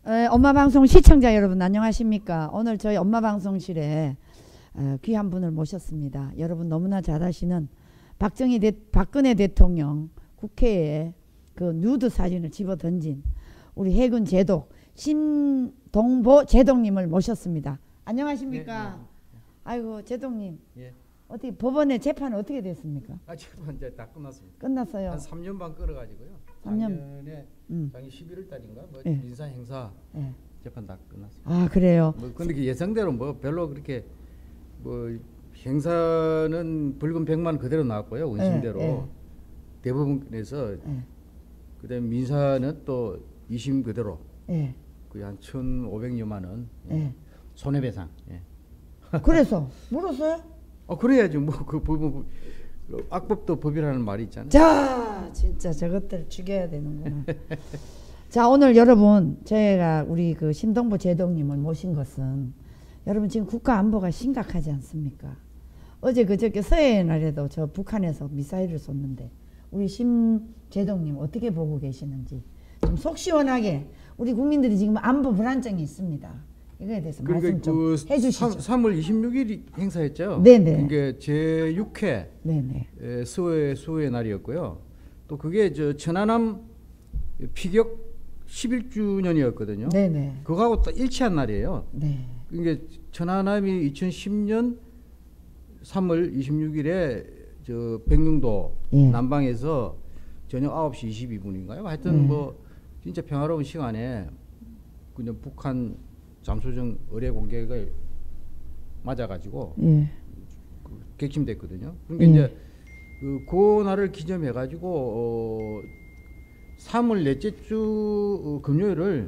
엄마 방송 시청자 여러분 안녕하십니까? 오늘 저희 엄마 방송실에 귀한 분을 모셨습니다. 여러분 너무나 잘 아시는 박근혜 대통령 국회에 그 누드 사진을 집어 던진 우리 해군 제독 신동보 제독님을 모셨습니다. 안녕하십니까? 네. 아이고 제독님. 예. 어떻게 법원의 재판은 어떻게 됐습니까? 재판 이제 다 끝났습니다. 끝났어요. 한 3년 반 끌어가지고요. 3년. 작년 11월 달인가 뭐 예. 민사 행사 예. 재판 다 끝났습니다. 아 그래요. 뭐 근데 예상대로 뭐 별로 그렇게 뭐 행사는 벌금 100만 그대로 나왔고요. 원심대로 예. 대법원에서 그다음에 민사는 또 2심 그대로 거의 한 1,500여만 원 손해배상. 그래서 물었어요? 그래야지 뭐 그 법은 악법도 법이라는 말이 있잖아요. 자, 진짜 저것들 죽여야 되는구나. 자, 오늘 여러분 제가 우리 그 신동보 제독님을 모신 것은 여러분 지금 국가 안보가 심각하지 않습니까? 어제 그저께 서해의 날에도 저 북한에서 미사일을 쏘는데 우리 신 제독님 어떻게 보고 계시는지 좀 속 시원하게 우리 국민들이 지금 안보 불안증이 있습니다. 이거에 대해서 말씀 좀 해주시죠. 3월 26일 행사했죠. 네네. 그게 제6회 네네. 수호의 날이었고요. 또 그게 저 천안함 피격 11주년이었거든요. 네네. 그거하고 딱 일치한 날이에요. 네. 이게 천안함이 2010년 3월 26일에 저 백령도 남방에서 저녁 9시 22분인가요? 하여튼 뭐 진짜 평화로운 시간에 그냥 북한 잠수정 의뢰 공격을 맞아가지고 객침됐거든요. 그러니까 이제 그 날을 기념해가지고 3월 넷째 주 금요일을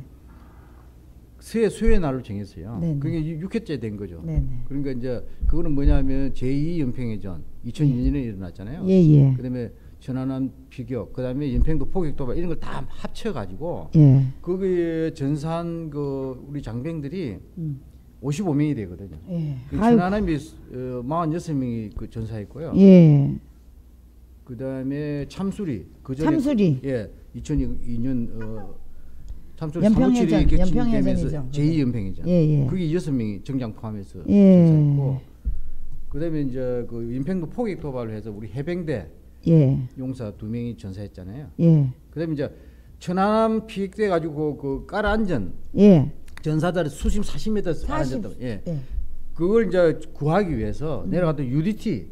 수요의 날로 정했어요. 그게 6회째 된 거죠. 그러니까 이제 그거는 뭐냐면 제2연평해전 2002년에 일어났잖아요. 그다음에 천안함 피격, 그다음에 연평도 포격 도발 이런 걸 다 합쳐가지고 거기에 전사한 그 우리 장병들이 55명이 되거든요. 천안함이 46명이 그 전사했고요. 그다음에 참수리 참수리 2002년 참수리 연평해전, 격침되면서 제2연평해전 그게 6명이 정장 포함해서 전사했고 그다음에 이제 그 연평도 포격 도발을 해서 우리 해병대 용사 2명이 전사했잖아요. 그다음에 이제 천안함 피격돼 가지고 그 깔아앉은 전사들 수심 40m 깔아앉았다. 그걸 이제 구하기 위해서 내려갔던 UDT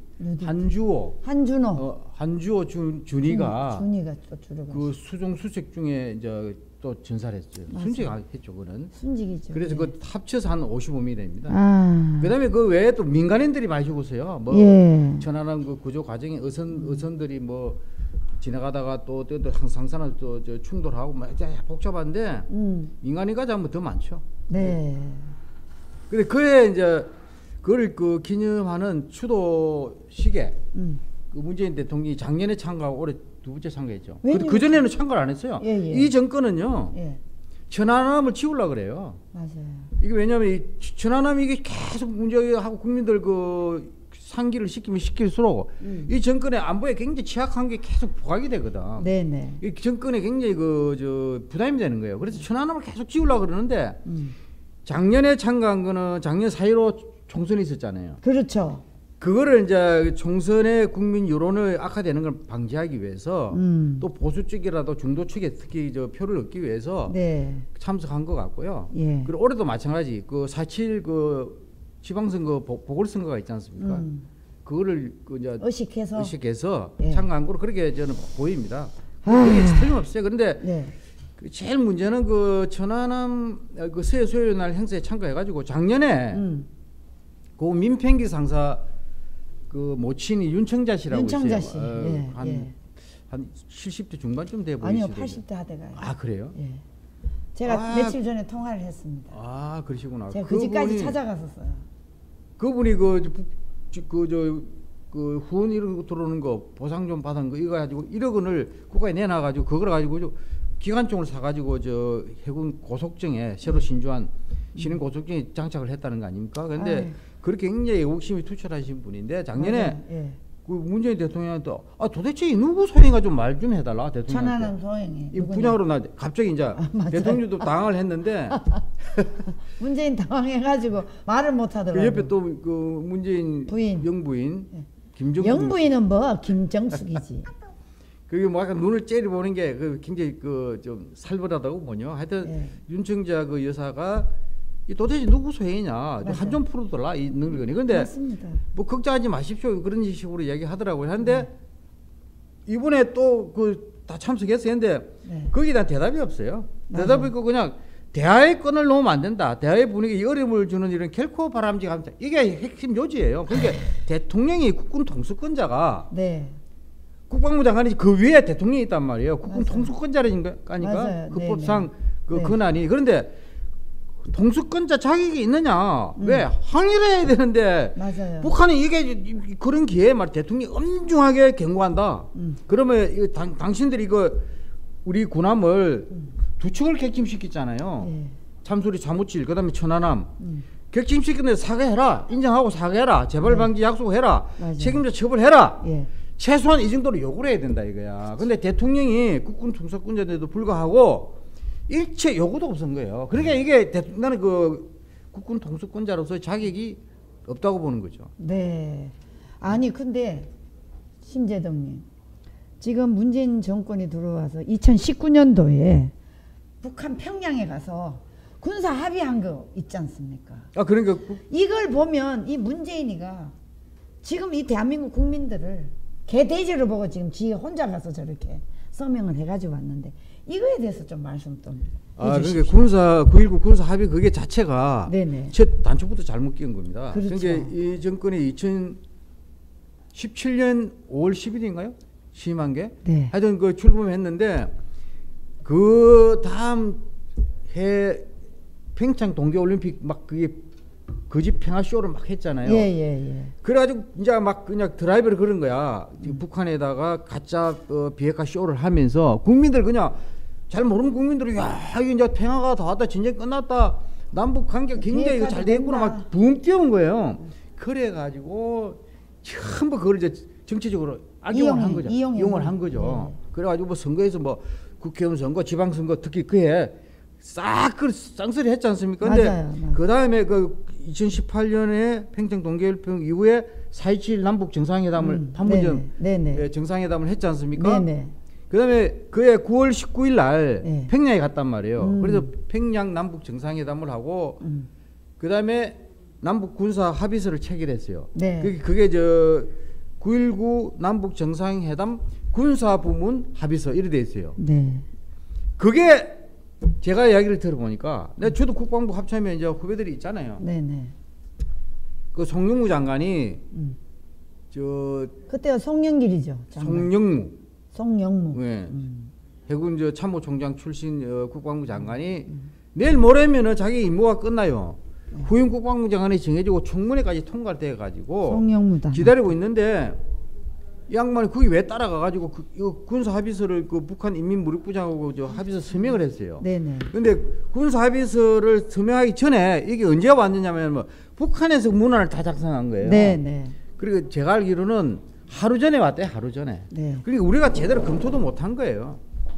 한주호 준이가 그 수중 수색 중에 이제 또 전사를 했어요. 순직했죠, 그는. 순직이죠. 그래서 그 합쳐서 한 55명이 됩니다. 그다음에 그 외에 또 민간인들이 많이 죽었어요. 뭐 천안함 그 구조 과정에 의선들이 뭐 지나가다가 또 항상사나 또 저 충돌하고 막 복잡한데 민간인까지 하면 더 많죠. 근데 그에 이제 그걸 그 기념하는 추도식에 그 문재인 대통령이 작년에 참가하고 올해 두 번째 참가했죠. 그 전에는 참가를 안 했어요. 이 정권은요. 천안함을 지우려고 그래요. 맞아요. 이게 왜냐하면 이 천안함이 이게 계속 문제하고 국민들 그 상기를 시키면 시킬수록 이 정권의 안보에 굉장히 취약한 게 계속 부각이 되거든. 이 정권에 굉장히 그 저 부담이 되는 거예요. 그래서 천안함을 계속 지우려고 그러는데 작년에 참가한 거는 작년 4.15 총선이 있었잖아요. 그렇죠. 그거를 이제 총선의 국민 여론을 악화되는 걸 방지하기 위해서 또 보수 쪽이라도 중도 측에 특히 저 표를 얻기 위해서 참석한 것 같고요. 그리고 올해도 마찬가지 그 4.7 그 지방선거 보궐선거가 있지 않습니까? 그거를 그 이제 의식해서 참가한 거로 그렇게 저는 보입니다. 그게 틀림없어요. 그런데 그 제일 문제는 그 천안함 그 수요일 날 행사에 참가해가지고 작년에 그 민평기 상사 그 모친이 윤청자 씨라고 있어요. 한 70대 중반쯤 돼 보이시죠? 아니요, 80대 하대가요. 아 그래요? 제가 며칠 전에 통화를 했습니다. 아 그러시구나. 제가 그 집까지 찾아갔었어요. 그분이 그 후원 이런 거 들어오는 거 보상 좀 받은 거 이거 가지고 1억 원을 국가에 내놔가지고 그걸 가지고 기관총을 사가지고 저 해군 고속정에 새로 신주한 신형 고속정에 장착을 했다는 거 아닙니까? 그런데 그렇게 굉장히 욕심이 투철하신 분인데 작년에 그 문재인 대통령한테 도대체 누구 소행인가 좀 말 좀 해달라 대통령한테. 천안함 소행이. 이 분양으로 나 갑자기 이제 대통령도 당황을 했는데 문재인 당황해가지고 말을 못 하더라고. 그 옆에 또 그 문재인 부인. 영부인 네. 김정숙. 영부인은 뭐 김정숙이지. 그게 뭐 약간 눈을 째려보는 게 그 굉장히 그 좀 살벌하다고 보냐. 하여튼 네. 윤청자 그 여사가 이 도대체 누구 소행이냐 한 좀 풀어달라 이 능력이. 그런데 맞습니다. 뭐 걱정하지 마십시오 그런 식으로 이야기하더라고요. 한데 이번에 또 그 다 참석했어요. 근데 네. 거기에 대한 대답이 없어요. 대답이 없고 그냥 대화의 끈을 놓으면 안 된다. 대화의 분위기에 어려움을 주는 이런 결코 바람직합니다. 이게 핵심 요지예요. 그러니까 대통령이 국군 통수권자가 네. 국방부 장관이 그 위에 대통령이 있단 말이에요. 국군 맞아요. 통수권자라니까 맞아요. 그 법상 그 네. 권한이. 그런데 통수권자 자격이 있느냐? 왜 항의를 해야 되는데 맞아요. 북한이 이게 그런 기회에 말 대통령이 엄중하게 경고한다. 그러면 이거 당신들이 이거 우리 군함을 두 척을 객침시켰잖아요. 네. 참수리 자무칠 그다음에 천안함 객침시켰는데 사과해라. 인정하고 사과해라. 재발 방지 약속해라. 맞아요. 책임자 처벌해라. 예. 최소한 이 정도로 요구를 해야 된다 이거야. 근데 대통령이 국군 통수권자인데도 불구하고 일체 요구도 없은 거예요. 그러니까 이게 나는 그 국군 통수권자로서의 자격이 없다고 보는 거죠. 네. 아니 근데 심재덕님 지금 문재인 정권이 들어와서 2019년도에 북한 평양에 가서 군사 합의한 거 있지 않습니까? 그러니까 이걸 보면 이 문재인이가 지금 이 대한민국 국민들을 개돼지로 보고 지금 지 혼자 가서 저렇게 서명을 해가지고 왔는데 이거에 대해서 좀 말씀 좀 해주십시오. 그러니까 9.19 군사 합의 그게 자체가 네네. 첫 단초부터 잘못 끼운 겁니다. 그렇죠. 그러니까 이 정권이 2017년 5월 10일인가요? 취임한 게? 네. 하여튼 그 출범했는데 그 다음 해 평창 동계올림픽 막 그게 거짓 평화쇼를 막 했잖아요. 예. 그래가지고 이제 막 그냥 드라이브를 그런 거야. 북한에다가 가짜 비핵화 쇼를 하면서 국민들 그냥 잘 모르는 국민들이 야 이게 이제 평화가 다 왔다 진짜 끝났다 남북 관계 굉장히 잘 되겠구나 막 붕 뛰어온 거예요. 그래가지고 전부 그걸 이제 정치적으로 악용을 한 거죠. 이용을 한 거죠. 네. 그래가지고 뭐 선거에서 뭐 국회의원 선거, 지방선거 특히 그해 싹 그 쌍소리 했지 않습니까? 근데 그 다음에 그 2018년에 평창 동계올림픽 이후에 4.27 남북 정상회담을 판문점 정상회담을 했지 않습니까? 네네. 그다음에 그해 9월 19일 날 평양에 갔단 말이에요. 그래서 평양 남북 정상회담을 하고 그다음에 남북 군사 합의서를 체결했어요. 네. 그게 저 9.19 남북 정상회담 군사 부문 합의서 이래 돼 있어요. 네. 그게 제가 이야기를 들어보니까 저도 국방부 합참에 이제 후배들이 있잖아요. 네네. 그 송영무 장관이 저 그때가 송영길이죠. 송영무. 네. 해군 저 참모총장 출신 국방부 장관이 내일 모레면은 자기 임무가 끝나요. 후임 국방부 장관이 정해지고 청문회까지 통과돼 가지고 기다리고 있는데 이 양반이 거기 왜 따라가가지고 이거 군사 합의서를 그 북한 인민무력부장하고 저 합의서 서명을 했어요. 네네. 근데 군사 합의서를 서명하기 전에 이게 언제 왔느냐면 뭐 북한에서 문안을 다 작성한 거예요. 네네. 그리고 제가 알기로는 하루 전에 왔대요. 하루 전에. 네. 그러니까 우리가 제대로 검토도 못한 거예요.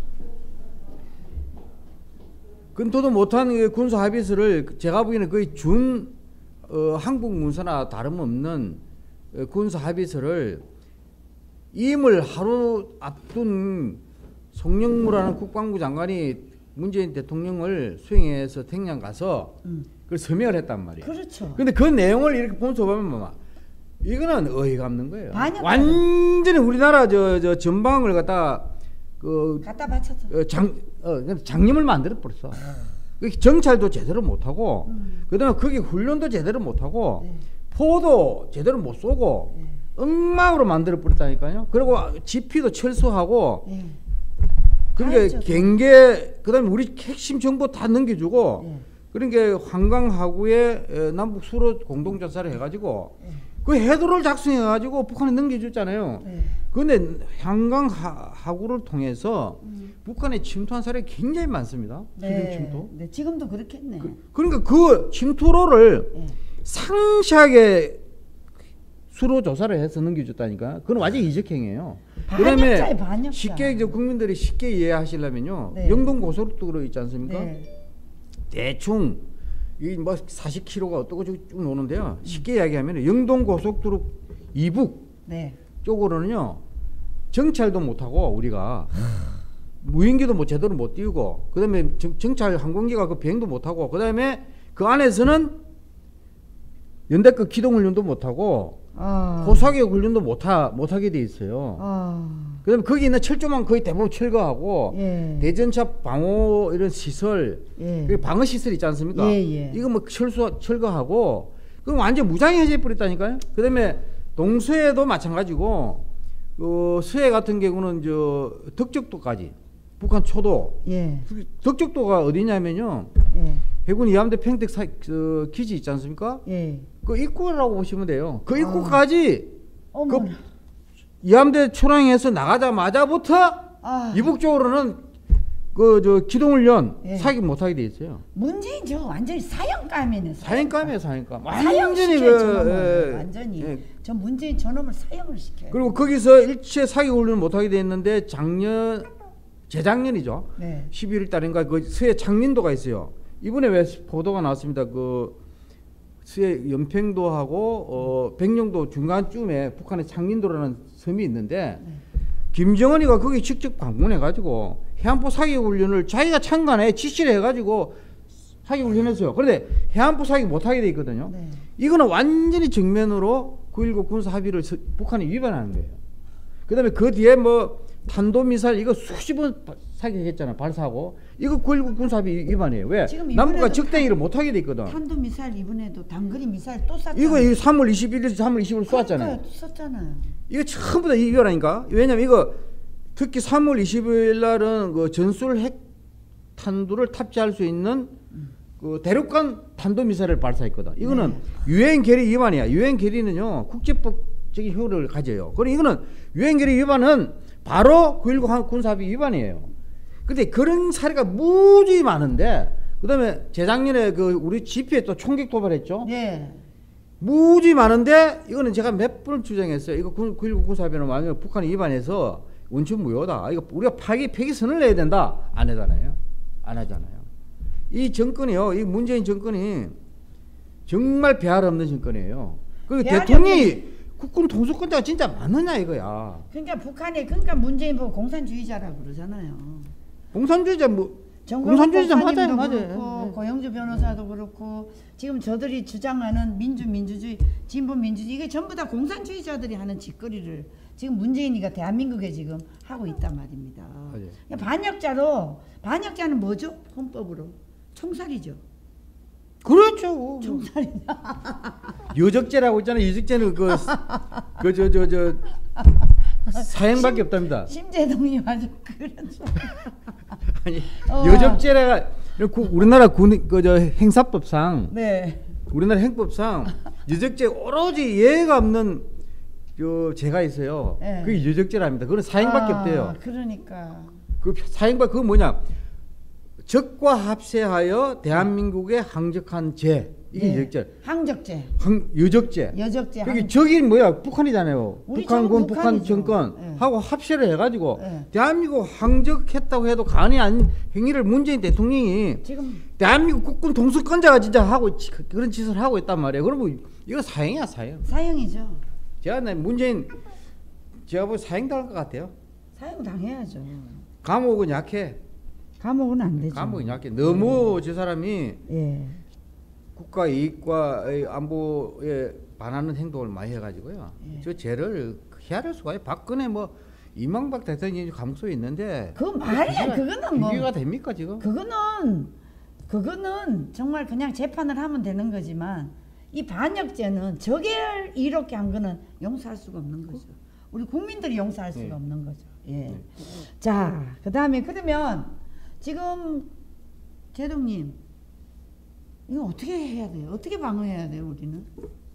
검토도 못한 군사 합의서를 제가 보기에는 거의 준 한국 문서나 다름없는 군사 합의서를 임을 하루 앞둔 송영무라는 국방부 장관이 문재인 대통령을 수행해서 평양 가서 그걸 서명을 했단 말이에요. 그렇죠. 근데 그 내용을 이렇게 보면서 보면 뭐 이거는 어이가 없는 거예요. 완전히 우리나라 저 전방을 갖다 받쳐서 장님을 만들어 버렸어. 정찰도 제대로 못 하고 그다음에 거기 훈련도 제대로 못 하고 포도 제대로 못 쏘고 엉망으로 만들어 버렸다니까요. 그리고 지피도 철수하고 그러니까 경계 그다음에 우리 핵심 정보 다 넘겨주고 그러니까 한강 하구에 남북 수로 공동 조사를 해가지고 그 해도를 작성해가지고 북한에 넘겨줬잖아요. 그런데 한강 하구를 통해서 북한에 침투한 사례가 굉장히 많습니다. 침투. 네, 지금도 그렇겠네. 그러니까 그 침투로를 상시하게 수로 조사를 해서 넘겨줬다니까. 그건 완전히 이적행위예요. 그다음에 쉽게 이제 국민들이 쉽게 이해하시려면요. 네. 영동 고속도로 있지 않습니까? 네. 대충 이 뭐 40km가 어떻고 쭉 노는데요. 쉽게 이야기하면 영동 고속도로 이북 네. 쪽으로는요. 정찰도 못 하고 우리가 무인기도 뭐 제대로 못 띄우고 그다음에 정찰 항공기가 그 비행도 못 하고 그다음에 그 안에서는 연대급 기동훈련도 못 하고 고사격 훈련도 못하게 돼 있어요. 그다음에 거기 있는 철조망 거의 대부분 철거하고 예. 대전차 방호 이런 시설, 예. 방어 시설 있지 않습니까? 예. 이거 뭐 철거하고 그럼 완전 무장해제 버렸다니까요. 그다음에 동서해도 마찬가지고 서해 같은 경우는 저 덕적도까지 북한 초도. 예. 덕적도가 어디냐면요. 예. 해군 이함대 평택 기지 있지 않습니까? 예. 그 입구라고 보시면 돼요. 그 입구까지 그 이함대 초랑에서 나가자마자부터 이북 쪽으로는 그 저 기동훈련 예. 사격 못하게 돼 있어요. 문재인 저 완전히 사형감이네. 사형감이에요, 사형감. 완전히 완전히 예. 저 문재인 저놈을 사형을 시켜요. 그리고 거기서 일체 사격 훈련을 못하게 돼 있는데 재작년이죠. 네. 11월 달인가 그 서해 창린도가 있어요. 이번에 왜 보도가 나왔습니다. 그 서해 연평도하고 백령도 중간쯤에 북한의 창린도라는 섬이 있는데 네. 김정은이가 거기 직접 방문해가지고 해안포 사격훈련을 자기가 참관해 지시를 해가지고 사격훈련했어요. 그런데 해안포 사격 못하게 돼 있거든요. 네. 이거는 완전히 정면으로 9.19 군사 합의를 북한이 위반하는 거예요. 그다음에 그 뒤에 뭐 탄도미사일 이거 수십 번 사격했잖아. 발사하고 이거 9.19 군사합의 위반이에요. 왜? 남북과 적대기를 못하게 돼 있거든. 탄도미사일 이번에도 단거리 미사일 또 쐈잖아. 이거 3월 21일 3월 20일 쐈잖아요. 쐈잖아요. 이거 전부 다 위반하니까. 왜냐면 이거 특히 3월 20일 날은 그 전술 핵 탄두를 탑재할 수 있는 그 대륙간 탄도미사일을 발사했거든. 이거는 네. 유엔 결의 위반이야. 유엔 결의는요 국제법적인 효력을 가져요. 그럼 이거는 유엔 결의 위반은 바로 9.19 군사합의 위반이에요. 근데 그런 사례가 무지 많은데 그다음에 재작년에 그 우리 GP에 또 총격 도발했죠. 네. 무지 많은데 이거는 제가 몇 번 주장했어요. 이거 9.19 군사합의는 만약 북한이 위반해서 원천 무효다. 이거 우리가 폐기 선을 내야 된다. 안 하잖아요. 안 하잖아요. 이 정권이요. 이 문재인 정권이 정말 배알 없는 정권이에요. 그리고 대통령이 국군 통수권자가 진짜 맞느냐 이거야. 그러니까 북한에 그러니까 문재인 보고 공산주의자라고 그러잖아요. 공산주의자 뭐 공산주의자 맞아요. 그렇고 고영주 변호사도 그렇고 지금 저들이 주장하는 민주주의 진보민주주의 이게 전부 다 공산주의자들이 하는 짓거리를 지금 문재인이가 대한민국에 지금 하고 있단 말입니다. 반역자는 뭐죠? 헌법으로 총살이죠. 그렇죠. 총살이다. 여적죄라고 있잖아요. 여적죄는 사형밖에 없답니다. 심재동이 아주 그렇죠. 아니 여적죄가 우리나라 행사법상 네. 우리나라 행법상 여적죄 오로지 예가 없는 죄가 있어요. 네. 그게 여적죄랍니다. 그건 사형밖에 없대요. 그러니까 그 사형밖에 그건 뭐냐? 적과 합세하여 대한민국에 항적한 죄 이게 네. 여적죄. 항적죄. 여적죄. 그게 적이 뭐야? 북한이잖아요. 북한군, 북한 정권 네. 하고 합세를 해가지고 네. 대한민국 항적했다고 해도 간이 아닌 행위를 문재인 대통령이 지금 대한민국 국군 통수권자가 진짜 하고 그런 짓을 하고 있단 말이에요. 그러면 이거 사형이야, 사형. 사형이죠. 제가 문재인 제가 뭐 사형 당할 것 같아요. 사형 당해야죠. 감옥은 약해. 감옥은 안 되죠. 감옥은 약해. 너무 저 사람이 예. 국가 이익과 안보에 반하는 행동을 많이 해가지고요. 예. 저 죄를 헤아릴 수가 있어요. 박근혜 뭐 이명박 대통령이 감옥소에 있는데 그 말이야. 그거는 뭐 비교가 됩니까 지금? 그거는 정말 그냥 재판을 하면 되는 거지만 이 반역죄는 저게 이렇게 한 거는 용서할 수가 없는 거죠. 우리 국민들이 용서할 수가 네. 없는 거죠. 예. 네. 자, 그다음에 그러면 지금 제동님 이거 어떻게 해야 돼요? 어떻게 방어해야 돼요? 우리는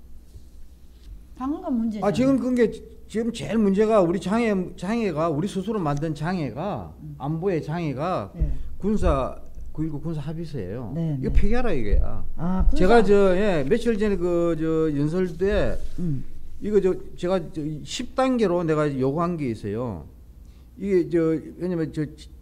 방어가 문제죠. 지금 그게 지금 제일 문제가 우리 장애가 우리 스스로 만든 장애가 안보의 장애가 네. 9.19 군사 합의서예요. 네, 이거 폐기하라 이거야. 제가 며칠 전에 연설 때 이거 제가 10단계로 내가 요구한 게 있어요. 이게 왜냐면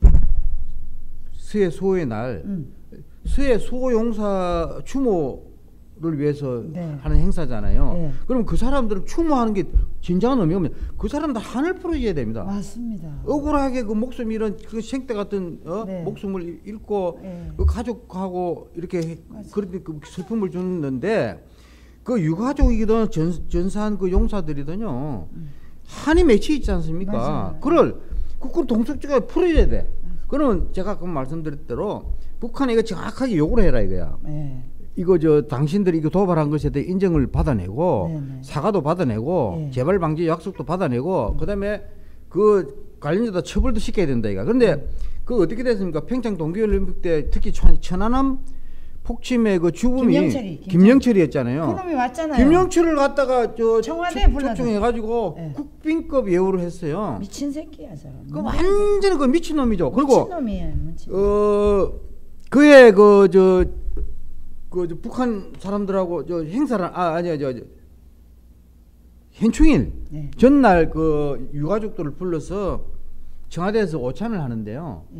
수해 수호의 날 수해 수호 용사 추모를 위해서 네. 하는 행사잖아요. 네. 그럼 그 사람들은 추모하는 게 진정한 의미가 없냐? 그 사람들 한을 풀어줘야 됩니다. 맞습니다. 억울하게 그 목숨 이런 그 생태 같은 네. 목숨을 잃고 네. 그 가족하고 이렇게 그렇게 그 슬픔을 주는데 그 유가족이든 전사한 그 용사들이든요 한이 맺혀 있지 않습니까? 맞아요. 그걸 국군 동숙지가 풀어줘야 돼. 그러면 제가 아까 말씀드렸 대로 북한에 이거 정확하게 요구를 해라 이거야. 네. 이거 당신들이 이거 도발한 것에 대해 인정을 받아내고 네네. 사과도 받아내고 네. 재발 방지 약속도 받아내고 그다음에 그 관련자다 처벌도 시켜야 된다 이거. 그런데 그 어떻게 됐습니까? 평창 동계올림픽 때 특히 천안함 폭침의 그 주범이 김영철이었잖아요. 그놈이 왔잖아요. 김영철을 갖다가 청와대에 초청해가지고 네. 국빈급 예우를 했어요. 미친 새끼야 저. 그 완전히 그 미친 놈이죠. 그리고 미친놈이에요. 미친. 그의 북한 사람들하고 행사를 현충일 네. 전날 그 유가족들을 불러서 청와대에서 오찬을 하는데요. 네.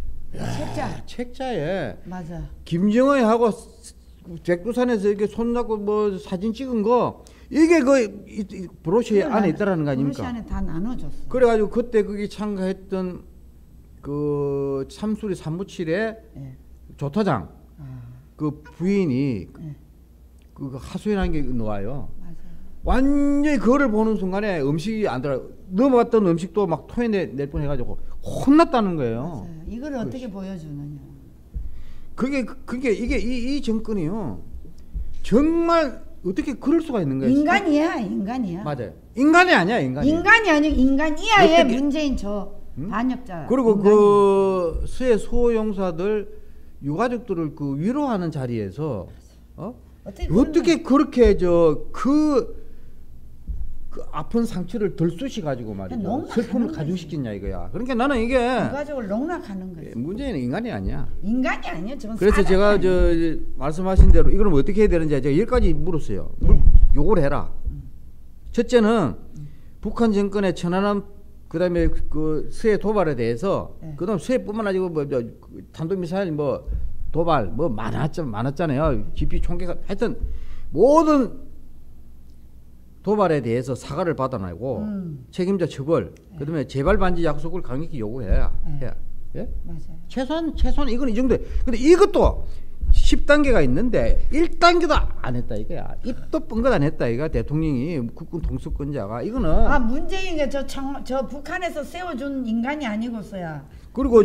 책자에 맞아. 김정은하고 백두산에서 이렇게 손잡고 뭐 사진 찍은 거 이게 그 브로셔 안에 있다라는 거 아닙니까? 브로셔 안에 다 나눠줬어. 그래가지고 그때 거기 참가했던 그 참수리 357의 네. 조타장 그 부인이 네. 그 하소연한 게 나와요. 맞아요. 완전히 그거를 보는 순간에 음식이 안 들어 넘어갔던 음식도 막 토해낼 뻔해가지고 혼났다는 거예요. 맞아요. 이걸 어떻게 보여주느냐. 그게 이게 이 정권이요. 정말 어떻게 그럴 수가 있는 거예요? 인간이야. 맞아요. 인간이 아니야, 인간이. 인간이 아니고 인간이야의 문재인 반역자. 그리고 인간이. 그 수해 수호 용사들 유가족들을 그 위로하는 자리에서 어떻게 그렇게 그 아픈 상처를 덜쑤시 가지고 말이죠. 슬픔을 가중시켰냐 이거야. 그러니까 나는 이게 유가족을 농락하는 거지. 문제는 인간이 아니야. 인간이 아니야. 저건 그래서 제가 말씀하신 대로 이거는 어떻게 해야 되는지 제가 10가지 물었어요. 네. 요걸 해라. 첫째는 북한 정권의 천안함 그다음에 그 수해 도발에 대해서 네. 그다음 수해뿐만 아니고 뭐 탄도미사일 뭐 도발 뭐 많았잖아요. GP 총계가 하여튼 모든 도발에 대해서 사과를 받아내고 책임자 처벌 네. 그다음에 재발 방지 약속을 강력히 요구해야 네. 예? 맞아요. 최소한 이건 이 정도. 근데 이것도 10단계가 있는데 1단계도 안 했다 이거야. 입도 뻥긋 안 했다 이거. 대통령이 국군 동수권자가 이거는 문재인이 저 북한에서 세워준 인간이 아니고서야. 그리고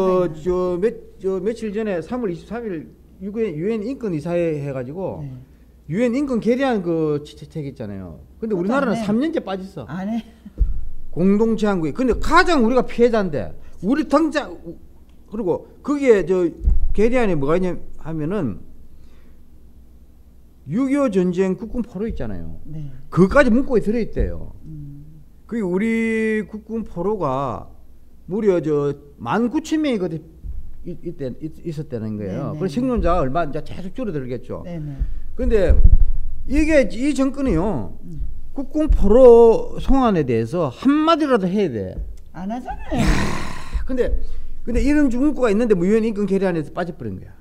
며칠 전에 3월 23일 유엔 인권 이사회 해가지고 네. 유엔 인권 결의안 그 책 있잖아요. 근데 우리나라는 3년째 빠졌어. 안 해. 공동 제한국이. 근데 가장 우리가 피해자인데 우리 당장 그리고 거기에 결의안에 뭐가 있냐 하면은 6.25 전쟁 국군 포로 있잖아요. 네. 그거까지 문구에 들어있대요. 그게 우리 국군 포로가 무려 19,000명이 그때 있었다는 거예요. 그래서 생존자가 얼마 이제 계속 줄어들겠죠. 그런데 이게 이 정권이요 국군 포로 송환에 대해서 한마디라도 해야 돼. 안 하잖아요. 근데 이런 문구가 있는데 유엔 인권 결의안에서 빠져버린 거야.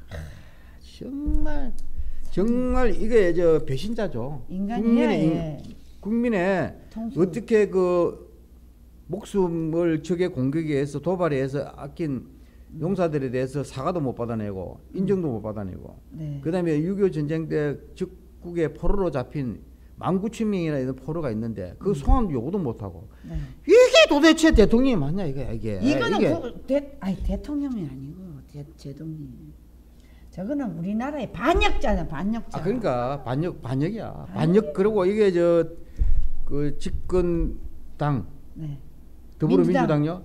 정말 이게 배신자죠. 인간이야. 국민의 어떻게 그 목숨을 적의 공격에 의해서 도발에 의해서 아낀 용사들에 대해서 사과도 못 받아내고 인정도 못 받아내고 네. 그다음에 6.25 전쟁 때 적국의 포로로 잡힌 19,000명이나 이런 포로가 있는데 그 송환 요구도 못하고 네. 이게 도대체 대통령이 맞냐 이게. 이거는 대통령이 아니고 제동님. 저거는 우리나라의 반역자냐 반역자. 그러니까 반역이야. 반역. 그리고 이게 그 집권당 네. 더불어민주당요.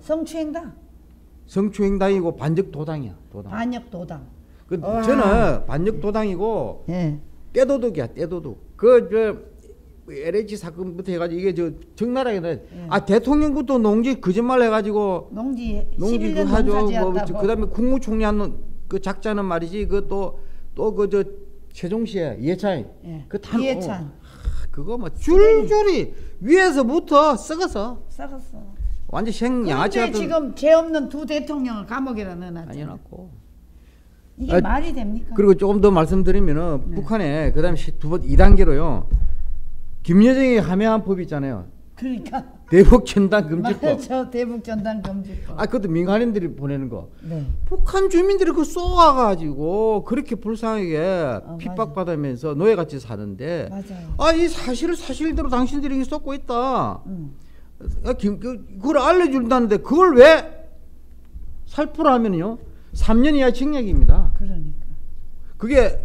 성추행당이고 반역도당이야. 반역도당. 저는 반역도당이고 네. 떼도둑이야. 떼도둑. LH 사건부터 해가지고 이게 적나라하게 대통령부터 농지 거짓말 해가지고 농지 그 하죠. 그다음에 국무총리 하는 그 작자는 말이지 그 또 그 세종시에 이해찬 이해찬 그거 뭐 줄줄이 위에서부터 썩었어. 완전 생양아치 같은. 지금 죄 없는 두 대통령을 감옥에다 넣어놨잖아. 넣어놨고. 이게 말이 됩니까? 그리고 조금 더 말씀드리면은 네. 북한에 그다음에 2단계로요. 김여정이 함양한 법이 있잖아요. 그러니까 대북 전단 금지법. 맞아, 대북 전단 금지법. 그것도 민간인들이 보내는 거. 네. 북한 주민들이 그 쏘아가지고 그렇게 불쌍하게 핍박받으면서 노예같이 사는데. 맞아요. 이 사실대로 당신들이 쏟고 있다. 그걸 알려준다는데 그걸 왜 살포를 하면요 3년 이하 징역입니다. 그러니까. 그게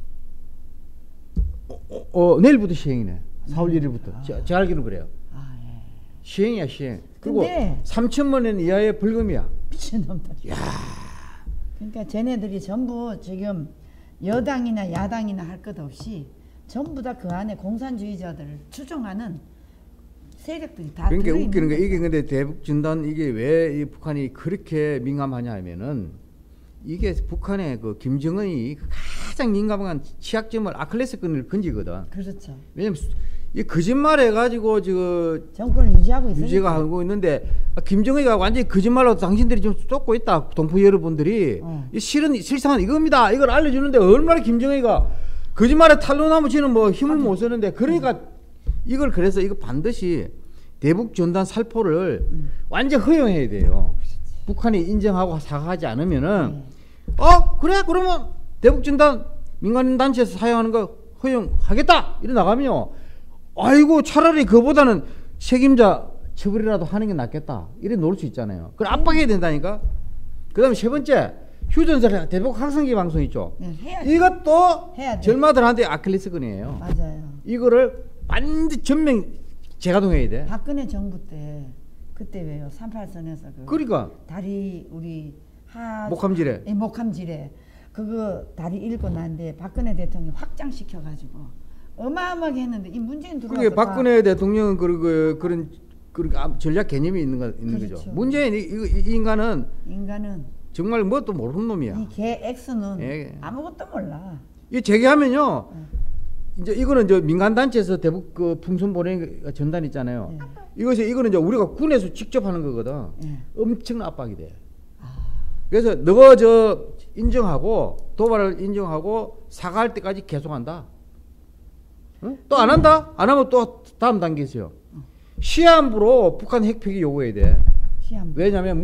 내일부터 시행이네. 4월 1일부터. 제가 알기로는 그래요. 예. 시행이야 시행. 그리고 3천만 원 이하의 벌금이야. 미친놈들. 야. 그러니까 쟤네들이 전부 지금 여당이나 야당이나 할 것 없이 전부 다 그 안에 공산주의자들을 추종하는 세력들이 다 그러니까 웃기는 게 이게 근데 대북 진단 이게 왜 이 북한이 그렇게 민감하냐 하면은 이게 북한의 그 김정은이 가장 민감한 취약점을 아킬레스건을 건지거든. 그렇죠. 왜냐면 이 거짓말 해가지고 지금 정권을 유지하고 있는데 김정은이가 완전히 거짓말로 당신들이 좀 쫓고 있다. 동포 여러분들이 실상은 이겁니다. 이걸 알려주는데 얼마나 김정은이가 거짓말에 탄로나무 지는 뭐 힘을 못 쓰는데 그러니까 이걸 그래서 이거 반드시 대북 전단 살포를 완전 허용해야 돼요. 북한이 인정하고 사과하지 않으면은 그래 그러면 대북 전단 민간인 단체에서 사용하는 거 허용하겠다 이래 나가면요. 아이고 차라리 그보다는 책임자 처벌이라도 하는 게 낫겠다 이래 놓을 수 있잖아요. 그걸 압박해야 된다니까. 그다음에 세 번째 휴전선 대북 학생기 방송 있죠. 이것도 절마들한테 아킬레스건이에요. 맞아요. 이거를 완전 전면 재가동해야 돼. 박근혜 정부 때 그때 왜요? 38선에서 그러니까 다리 우리 목함지뢰 그거 다리 읽고 난데 박근혜 대통령 확장시켜 가지고 어마어마하게 했는데 이 문재인 들어와서 그게 박근혜 대통령은 그런 전략 개념이 있는 그렇죠. 거죠. 문재인 이 인간은 정말 뭣도 모르는 놈이야. 이 개 X는 아무것도 몰라. 이 재개하면요. 이제 이거는 민간 단체에서 대북 그 풍선 보내는 전단 있잖아요. 이거는 이제 우리가 군에서 직접 하는 거거든. 엄청난 압박이 돼. 그래서 너가 인정하고 도발을 인정하고 사과할 때까지 계속한다. 또 안 한다? 안 하면 또 다음 단계 있어요. 시한부로 북한 핵폐기 요구해야 돼. 왜냐하면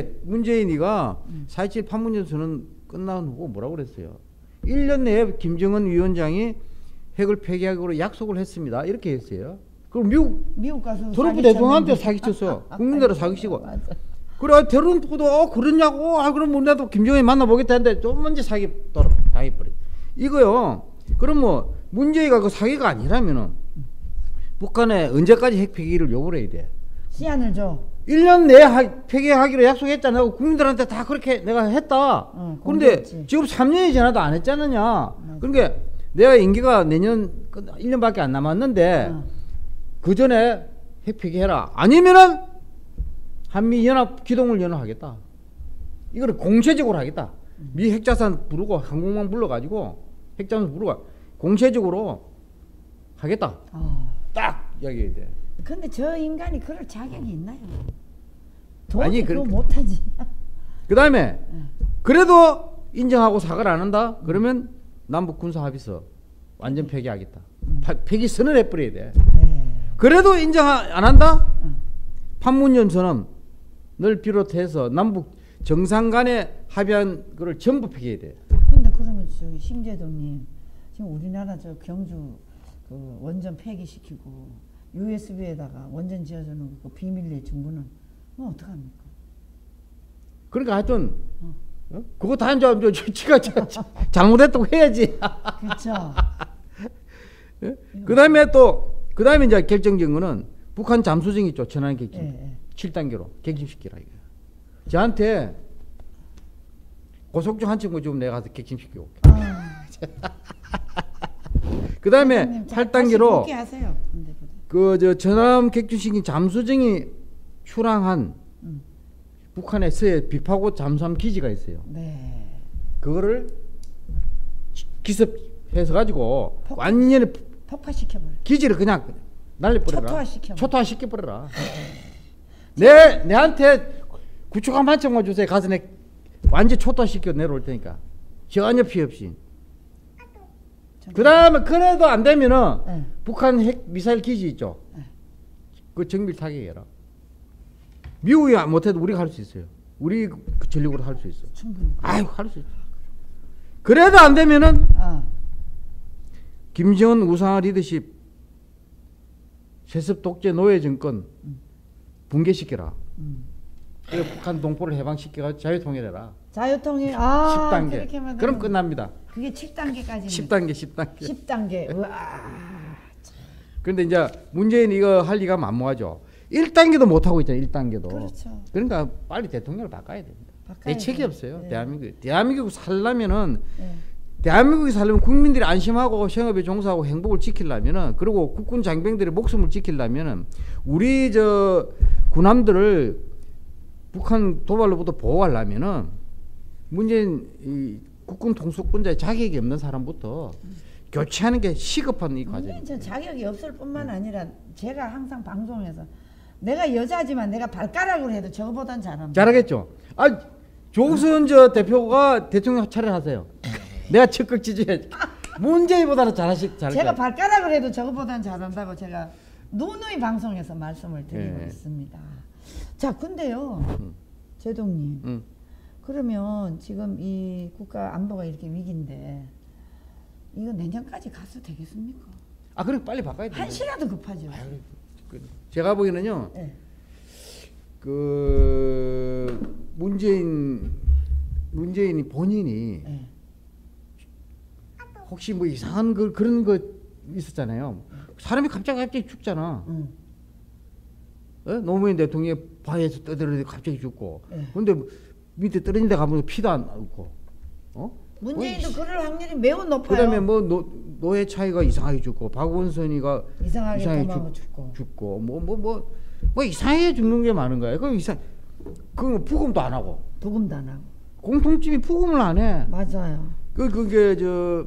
문재인이가 4.27 판문점 끝난 후 뭐라고 그랬어요? 1년 내에 김정은 위원장이 핵을 폐기하기로 약속을 했습니다. 이렇게 했어요. 그럼 미국 가서 트럼프 대통령한테 사기쳤어. 국민들을 사기치고. 그래 트럼프도 그러냐고. 그럼 나도 김정은이 만나보겠다 했는데 좀 먼저 사기 당해버려. 이거요. 그럼 뭐 문재인가 그 사기가 아니라면은 북한에 언제까지 핵 폐기를 요구를 해야 돼? 시한을 줘. 1년 내에 폐기하기로 약속했잖아. 국민들한테 다 그렇게 내가 했다. 그런데 지금 3년이 지나도 안 했잖느냐. 그러니까 내가 임기가 내년 1년밖에 안 남았는데 그 전에 핵 폐기해라. 아니면은 한미연합 기동을 연합하겠다. 이거를 공세적으로 하겠다. 미 핵자산 부르고 항공모함 불러가지고 핵자산 부르고 공세적으로 하겠다. 딱 이야기해야 돼. 근데 저 인간이 그럴 자격이 있나요? 아니 그거 못하지. 그 다음에 그래도 인정하고 사과를 안 한다? 그러면 남북 군사 합의서 완전 폐기하겠다. 폐기 선언 해버려야 돼. 그래도 인정 안 한다? 판문점 선언을 비롯해서 남북 정상 간에 합의한 거를 전부 폐기해야 돼. 근데 그러면 저기 심재동님 지금 우리나라 저 경주 그 원전 폐기시키고 USB에다가 원전 지어주는 그 비밀리에 정보는 어떡합니까? 그러니까 하여튼 그거 다 이제 지가 잘못했다고 해야지. 그렇죠. 그다음에 이제 결정적인 거는 북한 잠수정이 쫓아나는 객진 7단계로 객진시키라 이거. 저한테 고속정 한 친구 좀 내가 가서 객진시키고 올게. 그다음에 8단계로 전함 객진시킨 잠수정이 출항한 북한의 서해 비파고 잠수함 기지가 있어요. 그거를 기습해서 가지고 완전히 폭파시켜버려. 기지를 그냥 날려버려라. 초토화시켜버려라. 내한테 구축함 한 척만 주세요. 가서 내 완전 초토화시켜 내려올 테니까. 전혀 피해 없이. 그 다음에 그래도 안 되면은 북한 핵 미사일 기지 있죠. 그 정밀 타격해라. 미국이 못해도 우리가 할 수 있어요. 우리 그 전력으로 할 수 있어. 충분히. 아유, 할 수 있어. 그래도 안 되면은 김정은 우상화 리더십 세습 독재 노예 정권 붕괴시켜라. 그리고 북한 동포를 해방시켜가 자유통일해라. 자유통일 10단계. 그럼 끝납니다. 그게 7단계까지. 10단계. 우와. 그런데 이제 문재인 이거 할 리가 만무하죠. 1단계도 못 하고 있잖아요. 1단계도. 그렇죠. 그러니까 빨리 대통령을 바꿔야 됩니다. 대책이 없어요. 네. 대한민국 살려면은 대한민국이 살려면 국민들이 안심하고 생업에 종사하고 행복을 지키려면은 그리고 국군 장병들의 목숨을 지키려면은 우리 저 군함들을 북한 도발로부터 보호하려면은 문재인 이 국군 통수권자의 자격이 없는 사람부터 교체하는 게 시급한 이 과정입니다. 자격이 없을 뿐만 아니라 제가 항상 방송에서 내가 여자지만 내가 발가락으로 해도 저거보단 잘합니다. 잘하겠죠. 조국선 저 대표가 대통령 차례하세요. 내가 적극 지지해. 문재인보다는 잘할 제가 거예요. 발가락을 해도 저거보단 잘한다고 제가 누누이 방송에서 말씀을 드리고 있습니다. 자, 근데요, 제동님, 그러면 지금 이 국가 안보가 이렇게 위기인데 이거 내년까지 가도 되겠습니까? 그래 빨리 바꿔야 돼요. 한시라도 급하죠. 제가 보기에는요. 네. 그 문재인이 본인이 혹시 뭐 이상한 그런 거 있었잖아요. 사람이 갑자기 죽잖아. 노무현 대통령이 바위에서 떠들어서 갑자기 죽고. 근데 밑에 떨어진 데 가면 피도 안 나고. 문재인도 그럴 확률이 매우 높아요. 그다음에 뭐 노예 차이가 이상하게 죽고 박원순이가 이상하게 죽고 뭐 이상하게 죽는 게 많은 거야. 그럼 그 부검도 안 하고. 부검도 안 하고. 공통점이 부검을 안 해. 맞아요. 그게 저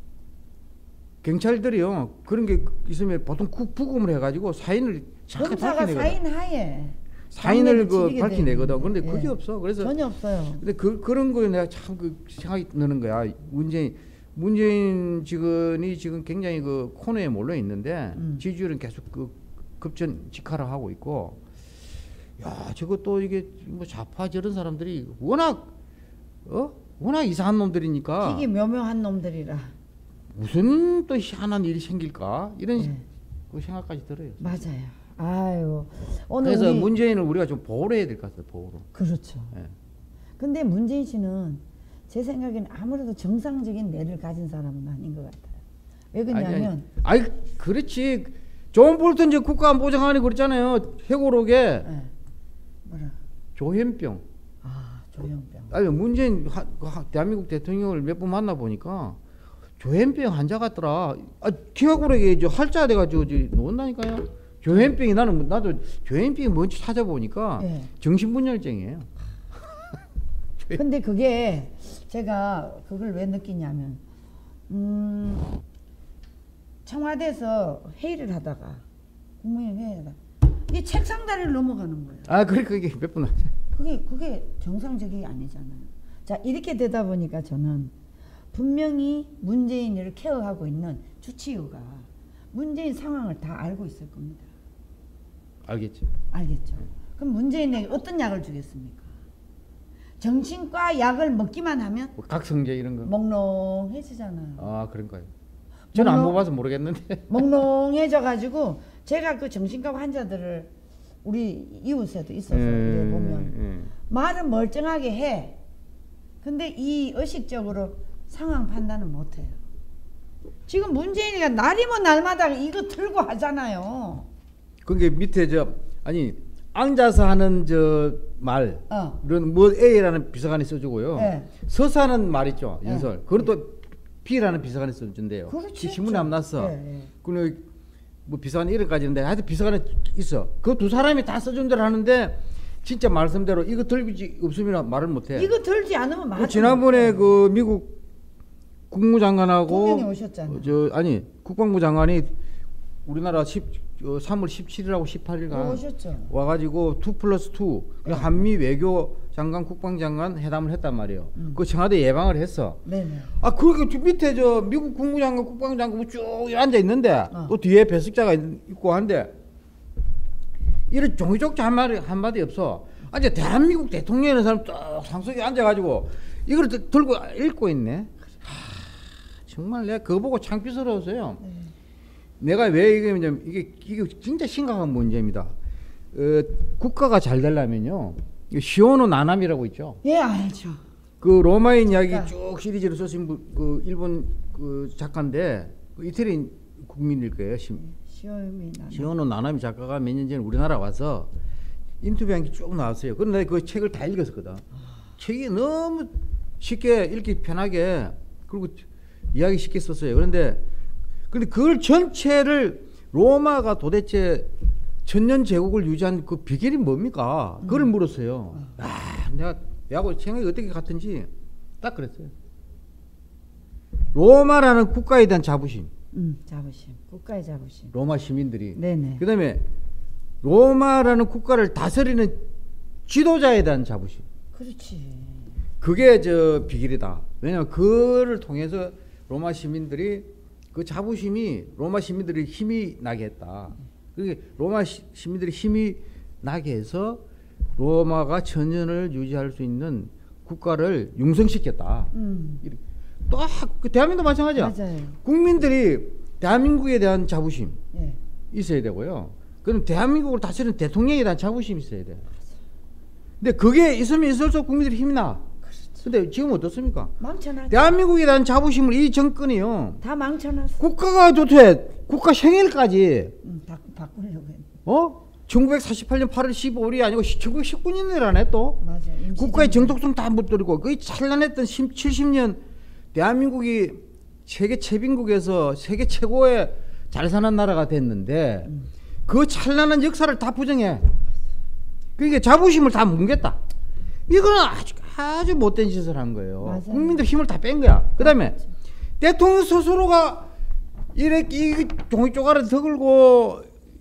경찰들이요 그런 게 있으면 보통 부검을 해가지고 사인을 정확히 밝혀내거든. 사인을 밝혀내거든. 그런데 그게 없어. 그래서 전혀 없어요. 근데 그런 거에 내가 참 생각이 드는 거야. 문재인 지금이 굉장히 그 코너에 몰려 있는데 지지율은 계속 급전 직하를 하고 있고. 야, 저것도 이게 뭐 좌파 저런 사람들이 워낙 이상한 놈들이니까. 되게 묘묘한 놈들이라. 무슨 또 희한한 일이 생길까 이런 그 생각까지 들어요. 맞아요. 아유, 오늘 그래서 문재인을 우리가 좀 보호를 해야 될 것 같아요. 보호로. 그렇죠. 근데 문재인 씨는 제 생각에는 아무래도 정상적인 뇌를 가진 사람은 아닌 것 같아요. 왜 그러냐면 그렇지. 존 볼턴 저 국가안보장관이 그랬잖아요. 회고록에 뭐라? 조현병. 조현병. 문재인 대한민국 대통령을 몇 번 만나 보니까 조현병 환자 같더라. 기억으로게 활자 돼가지고 놓는다니까요. 조현병이 나도 조현병이 뭔지 찾아보니까 정신분열증이에요. 근데 그게 제가 그걸 왜 느끼냐면 청와대에서 회의를 하다가 국무회의 회의하다가 이 책상 다리를 넘어가는 거예요. 그게 몇 번 하죠. 그게 정상적이 아니잖아요. 자, 이렇게 되다 보니까 저는 분명히 문재인을 케어하고 있는 주치의가 문재인 상황을 다 알고 있을 겁니다. 알겠죠. 그럼 문재인에게 어떤 약을 주겠습니까? 정신과 약을 먹기만 하면 각성제 이런 거 몽롱해지잖아요. 그런가요? 저는 안 먹어봐서 모르겠는데. 몽롱해져 가지고 제가 그 정신과 환자들을 우리 이웃에도 있어서 보면 말은 멀쩡하게 해. 근데 이 의식적으로 상황 판단은 못해요. 지금 문재인이가 날이면 날마다 이거 들고 하잖아요. 그게 밑에 앉아서 하는 말, 이런 뭐 A라는 비서관이 써주고요. 서서 하는 말 있죠, 연설. 그건 또 B라는 비서관이 써준대요. 그렇지. 신문에 안 났어. 그리고 뭐 비서관 이름까지 있는데 하여튼 비서관이 있어. 그 두 사람이 다 써준 대로 하는데 진짜 말씀대로 이거 들지 없으면 말을 못해. 이거 들지 않으면 말. 지난번에 그 미국 국무장관하고 분명히 오셨잖아요. 아니 국방부 장관이 우리나라 3월 17일하고 18일간 오셨죠. 와가지고 2+2 네. 한미 외교 장관 국방장관 회담을 했단 말이에요. 그 청와대 예방을 했어. 네네. 아 그렇게 밑에 저 미국 국무장관 국방장관 쭉 앉아 있는데 또 뒤에 배석자가 있고 한데 이런 종이족자 한마디 없어. 이제 대한민국 대통령이라는 사람 딱 상석에 앉아가지고 이걸 들고 읽고 있네. 정말 내가 그거 보고 창피스러웠어요. 내가 왜 이게 진짜 심각한 문제입니다. 국가가 잘 되려면요, 시오노 나나미라고 있죠. 예, 알죠. 그 로마인 이야기 쭉 시리즈로 쓰신 그 일본 그 작가인데 그 이태리 국민일 거예요. 시오노 나나미 작가가 몇 년 전에 우리나라 와서 인터뷰한 게 쭉 나왔어요. 그런데 그 책을 다 읽었거든. 책이 너무 쉽게 읽기 편하게 그리고 이야기 쉽게 썼어요. 그런데 그걸 전체를 로마가 도대체 천년 제국을 유지한 그 비결이 뭡니까? 그걸 물었어요. 내가 생각이 어떻게 같은지 딱 그랬어요. 로마라는 국가에 대한 자부심. 자부심. 국가의 자부심. 로마 시민들이. 네네. 그다음에 로마라는 국가를 다스리는 지도자에 대한 자부심. 그렇지. 그게 저 비결이다. 왜냐하면 그를 통해서 로마 시민들이 그 자부심이 로마 시민들이 힘이 나게 했다. 그게 로마 시민들이 힘이 나게 해서 로마가 천년을 유지할 수 있는 국가를 융성시켰다. 또 그 대한민국도 마찬가지야. 맞아요. 국민들이 대한민국에 대한 자부심 예. 있어야 되고요. 그럼 대한민국을 다스리는 대통령에 대한 자부심이 있어야 돼. 근데 그게 있으면 있을수록 국민들이 힘이 나. 근데 지금 어떻습니까? 망쳐놨죠. 대한민국에 대한 자부심을 이 정권이요. 다 망쳐놨어. 국가가 좋대. 국가 생일까지. 바꾸려고 했는데. 1948년 8월 15일이 아니고 1919년이라네 또. 맞아요. 국가의 정통성 다 묻들이고 그 찬란했던 70년 대한민국이 세계 최빈국에서 세계 최고의 잘 사는 나라가 됐는데 그 찬란한 역사를 다 부정해. 그러니까 자부심을 다 뭉갰다. 이거는 아주 못된 짓을 한 거예요. 맞아요. 국민들 힘을 다 뺀 거야. 그 다음에 대통령 스스로가 이렇게 종이 쪼가리 더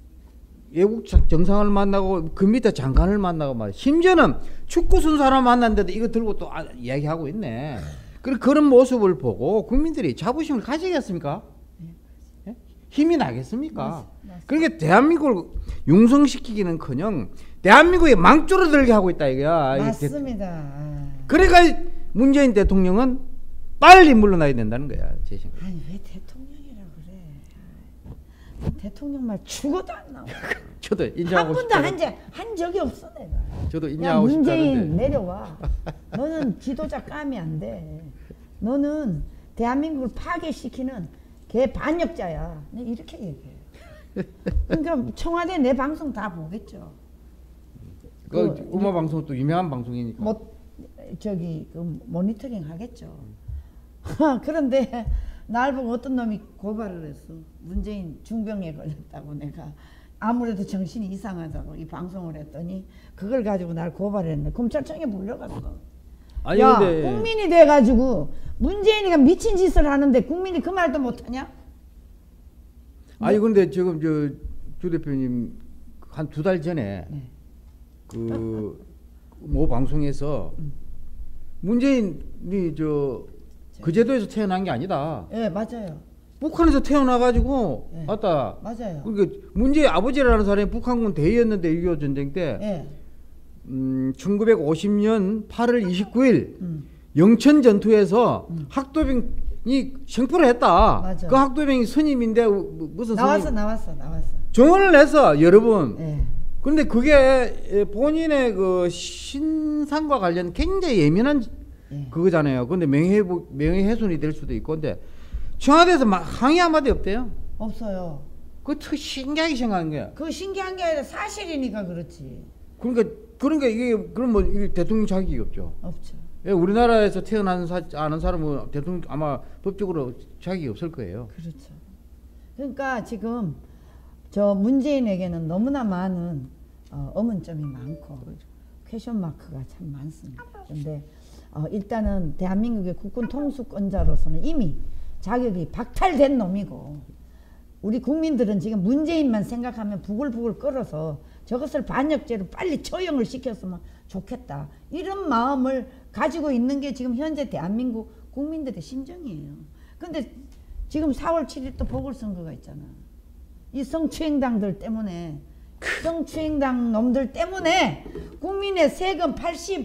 외국 정상을 만나고 그 밑에 장관을 만나고 말이야. 심지어는 축구 선수 하나 만났는데도 이거 들고 또 이야기하고 있네. 그런 모습을 보고 국민들이 자부심을 가지겠습니까? 예? 힘이 나겠습니까? 그러니까 대한민국을 융성시키기는커녕 대한민국에 망조를 들게 하고 있다 이거야. 맞습니다. 그러니까 문재인 대통령은 빨리 물러나야 된다는 거야. 제 생각. 아니 왜 대통령이라 그래? 대통령 말 죽어도 안 나와. 저도 인정하고 싶다. 한 번도 한 적이 없어 내가. 저도 인정하고 싶다는데. 문재인 내려와. 너는 지도자 감이 안 돼. 너는 대한민국을 파괴시키는 개 반역자야. 이렇게 얘기해요. 그러니까 청와대 내 방송 다 보겠죠. 그 음악 방송 또 유명한 방송이니까. 그 모니터링 하겠죠. 그런데 날 보고 어떤 놈이 고발을 했어. 문재인 중병에 걸렸다고 내가 아무래도 정신이 이상하다고 이 방송을 했더니 그걸 가지고 날 고발했네. 검찰청에 불려갔어. 아니, 야, 근데 국민이 돼가지고 문재인이가 미친 짓을 하는데 국민이 그 말도 못하냐? 아니 근데 지금 주 대표님 한 2달 전에 모 방송에서 문재인이 그 제도에서 태어난 게 아니다. 예, 맞아요. 북한에서 태어나가지고 네. 맞다. 맞아요. 그러니까 문재인 아버지라는 사람이 북한군 대위였는데 6.25 전쟁 때 예. 1950년 8월 29일 영천 전투에서 학도병이 생포를 했다. 맞아. 그 학도병이 스님인데 무슨 나왔어. 증언을 해서 여러분. 예. 그런데 그게 본인의 그 신상과 관련 굉장히 예민한 그거잖아요. 근데 명예훼손이 될 수도 있고, 근데 청와대에서 막 항의 한마디 없대요. 없어요. 그거 신기하게 생각한 거야. 그 신기한 게 아니라 사실이니까 그렇지. 그러니까 이게 그럼 뭐 이게 대통령 자격이 없죠. 없죠. 우리나라에서 태어난 아는 사람은 대통령 아마 법적으로 자격이 없을 거예요. 그렇죠. 그러니까 지금 저 문재인에게는 너무나 많은 의문점이 많고 퀘션 마크가 참 많습니다. 근데 일단은 대한민국의 국군 통수권자로서는 이미 자격이 박탈된 놈이고, 우리 국민들은 지금 문재인만 생각하면 부글부글 끓어서 저것을 반역죄로 빨리 처형을 시켰으면 좋겠다, 이런 마음을 가지고 있는 게 지금 현재 대한민국 국민들의 심정이에요. 근데 지금 4월 7일 또 보궐선거가 있잖아. 이 성추행당들 때문에, 성추행당 놈들 때문에 국민의 세금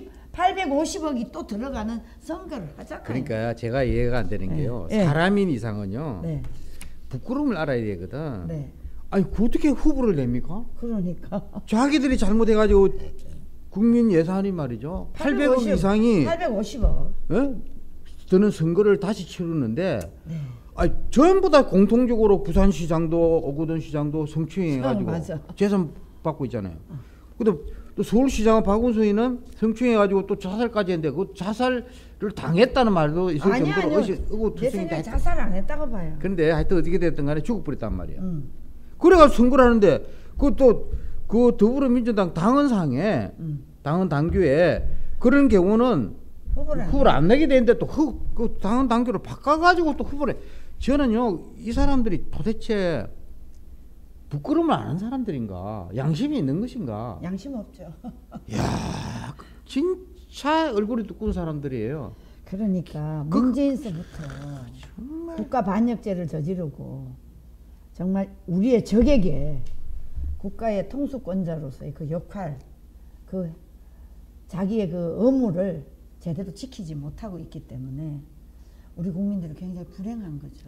850억이 또 들어가는 선거를 하잖아요. 그러니까 제가 이해가 안 되는 게요. 사람인 이상은요. 부끄러움을 알아야 되거든. 아니 어떻게 후보를 냅니까? 그러니까 자기들이 잘못해가지고 국민 예산이 말이죠. 800억 이상이 850억 드는 선거를 다시 치르는데 아니, 전부 다 공통적으로 부산시장도 오거돈 시장도 성추행해가지고 재산 받고 있잖아요. 근데 또 서울시장은 박원순이는 성추행해가지고 또 자살까지 했는데 그 자살을 당했다는 말도 있을 정도로 내 생각에 자살 안 했다고 봐요. 그런데 하여튼 어떻게 됐든 간에 죽어버렸단 말이야. 그래가지고 선거를 하는데 그것도 그 더불어민주당 당헌상에 당헌 당규에 그런 경우는 후보를 안 내게 되는데 또 그 당헌 당규를 바꿔가지고 또 후보를 저는요 이 사람들이 도대체 부끄러움을 아는 사람들인가, 양심이 있는 것인가? 양심 없죠. 야, 진짜 얼굴이 두꺼운 사람들이에요. 그러니까 문재인서부터 정말 국가 반역죄를 저지르고 정말 우리의 적에게 국가의 통수권자로서의 그 역할, 그 자기의 그 의무를 제대로 지키지 못하고 있기 때문에 우리 국민들이 굉장히 불행한 거죠.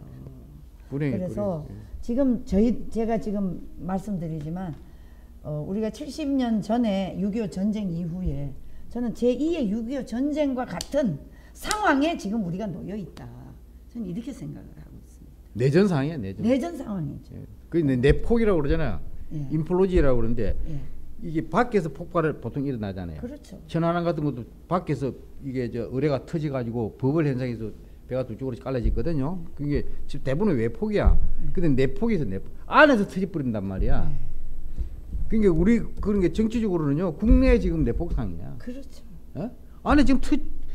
그래서 지금 제가 지금 말씀드리지만 우리가 70년 전에 6.25 전쟁 이후에 저는 제2의 6.25 전쟁과 같은 상황에 지금 우리가 놓여 있다. 저는 이렇게 생각을 하고 있습니다. 내전 상황이야, 내전 상황이죠. 그 내폭이라고 그러잖아요. 인플로지라고 그러는데 이게 밖에서 폭발을 보통 일어나잖아요. 그렇죠. 천안함 같은 것도 밖에서 이게 의뢰가 터져가지고 버블 현상에서 배가 두 쪽으로 갈라지거든요. 그게 지금 대부분 외폭이야. 근데 내폭에서 내폭 안에서 터져버린단 말이야. 그러니까 우리 그런 게 정치적으로는요 국내에 지금 내폭상이야. 그렇죠. 안에 지금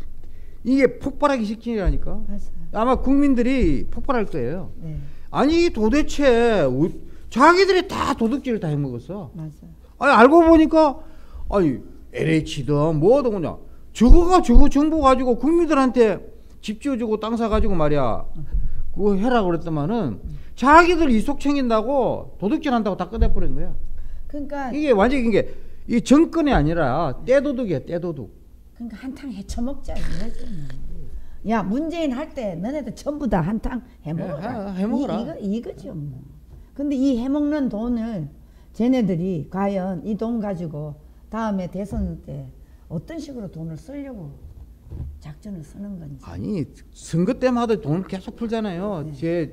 이게 폭발하기 직전이라니까. 맞아요. 아마 국민들이 폭발할 거예요. 아니 도대체 자기들이 다 도둑질을 다 해먹었어. 맞아요. 아니 알고 보니까 아니 LH든 뭐든 그냥 저거 정보 가지고 국민들한테 집 지어주고 땅 사가지고 말이야 그거 해라 그랬더만은 자기들 이속 챙긴다고 도둑질한다고 다 꺼내버린 거야. 그러니까 이게 완전히 이게 정권이 아니라 떼도둑이야, 떼도둑. 그러니까 한탕 해쳐먹자 이거지. 야 문재인 할 때 너네들 전부 다 한탕 해먹어라. 해먹어라. 이거죠 뭐. 근데 이 해먹는 돈을 쟤네들이 과연 이 돈 가지고 다음에 대선 때 어떤 식으로 돈을 쓰려고 작전을 쓰는 건지. 아니 선거 때마다 돈을 계속 풀잖아요.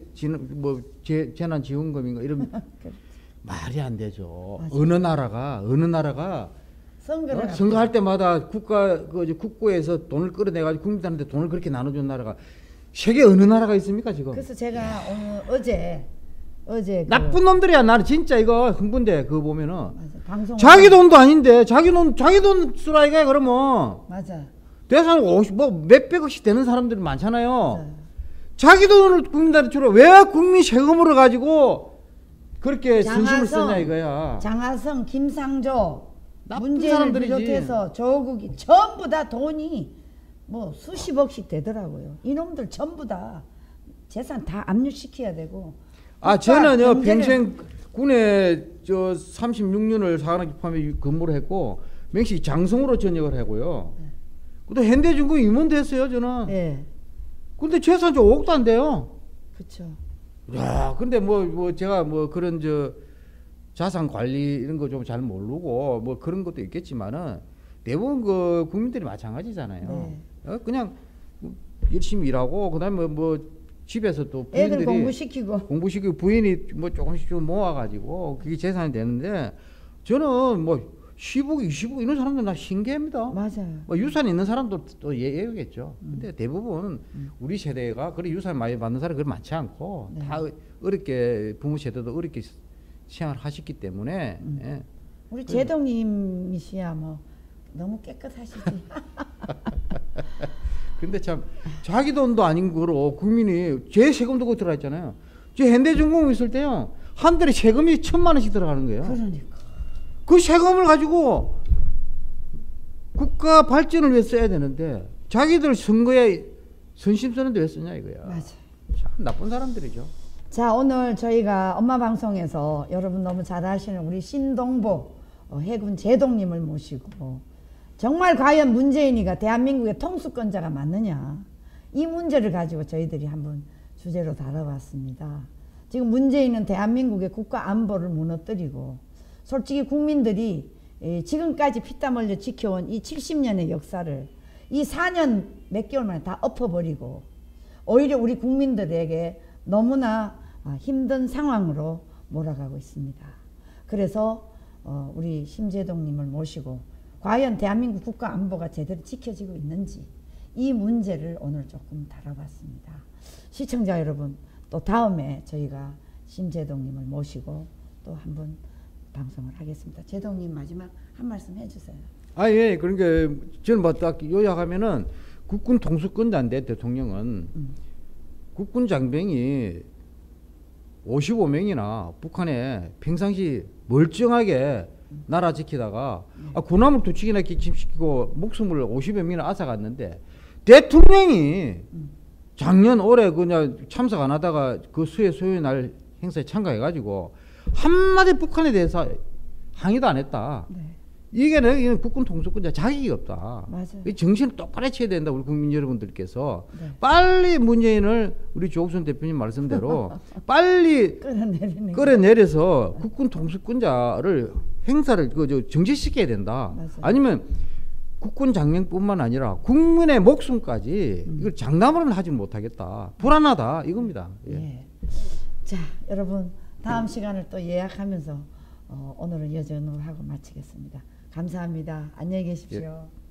재난지원금인가 이런 말이 안 되죠. 맞아요. 어느 나라가 선거할 때마다 국고에서 돈을 끌어내가지고 국민들한테 돈을 그렇게 나눠준 나라가 세계 어느 나라가 있습니까 지금? 그래서 제가 어제 나쁜 놈들이야. 나는 진짜 이거 흥분돼. 그거 보면은 방송 자기 돈도 아닌데 자기 돈 쓰라 이거야. 그러면 맞아. 대상 50 뭐 몇백억씩 되는 사람들이 많잖아요. 맞아. 자기 돈을 국민들한테 주라. 왜 국민 세금으로 가지고 그렇게 선심을 쓰냐 이거야. 장하성, 김상조, 문재인을 비롯해서 조국이 전부 다 돈이 뭐 수십억씩 되더라고요. 이놈들 전부 다 재산 다 압류시켜야 되고. 저는요 평생 군에 36년을 사관학교 포함해 근무를 했고 명식 장성으로 전역을 하고요. 또 현대중공 임원도 했어요 저는. 근데 재산 5억도 안 돼요. 그렇죠. 야, 근데 뭐 제가 뭐 그런 자산 관리 이런 거 좀 잘 모르고 뭐 그런 것도 있겠지만은 대부분 그 국민들이 마찬가지잖아요. 그냥 열심히 일하고 그다음에 뭐 집에서 또 부인들이 애들 공부시키고 부인이 뭐 조금씩 좀 모아가지고 그게 재산이 되는데 저는 뭐 10억, 20억 이런 사람들 나 신기합니다. 맞아요. 뭐 유산 있는 사람도 또 예외겠죠. 근데 대부분 우리 세대가 그래 유산 많이 받는 사람이 그렇게 많지 않고 다 어렵게 부모 세대도 어렵게 생활하셨기 때문에 우리 제동님이시야 뭐 너무 깨끗하시지. 근데 참 자기 돈도 아닌 거로 국민이 제 세금도 그 들어가 있잖아요. 저 현대중공업 있을 때요. 한 달에 세금이 1,000만 원씩 들어가는 거예요. 그러니까. 그 세금을 가지고 국가 발전을 위해 써야 되는데 자기들 선거에 선심 쓰는데 왜 쓰냐 이거야. 맞아. 참 나쁜 사람들이죠. 자, 오늘 저희가 엄마 방송에서 여러분 너무 잘 아시는 우리 신동보 해군 제독님을 모시고 정말 과연 문재인이가 대한민국의 통수권자가 맞느냐 이 문제를 가지고 저희들이 한번 주제로 다뤄봤습니다. 지금 문재인은 대한민국의 국가 안보를 무너뜨리고 솔직히 국민들이 지금까지 피땀 흘려 지켜온 이 70년의 역사를 이 4년 몇 개월 만에 다 엎어버리고 오히려 우리 국민들에게 너무나 힘든 상황으로 몰아가고 있습니다. 그래서 우리 심재동님을 모시고 과연 대한민국 국가 안보가 제대로 지켜지고 있는지 이 문제를 오늘 조금 다뤄봤습니다. 시청자 여러분, 또 다음에 저희가 심재동님을 모시고 또 한번 방송을 하겠습니다. 제동님 마지막 한 말씀 해주세요. 예. 그러니까 저는 뭐 딱 요약하면은 국군 통수권자인데 대통령은 국군 장병이 55명이나 북한에 평상시 멀쩡하게 나라 지키다가 군함을 2척이나 기침시키고 목숨을 50여 명이나 앗아갔는데 대통령이 작년 올해 그냥 참석 안 하다가 그 수해 소요의 날 행사에 참가해가지고 한마디 북한에 대해서 항의도 안 했다. 네. 이게는 국군 통수권자 자격이 없다. 맞아요. 정신을 똑바로 쳐야 된다. 우리 국민 여러분들께서 네. 빨리 문재인을 우리 조국선 대표님 말씀대로 빨리 끌어내려서 국군 통수권자를 행사를 정지시켜야 된다. 맞아요. 아니면 국군 장병뿐만 아니라 국민의 목숨까지 이걸 장담을 하지 못하겠다. 불안하다 이겁니다. 예. 예. 자, 여러분 다음 시간을 또 예약하면서 오늘은 여전으로 하고 마치겠습니다. 감사합니다. 안녕히 계십시오. 예.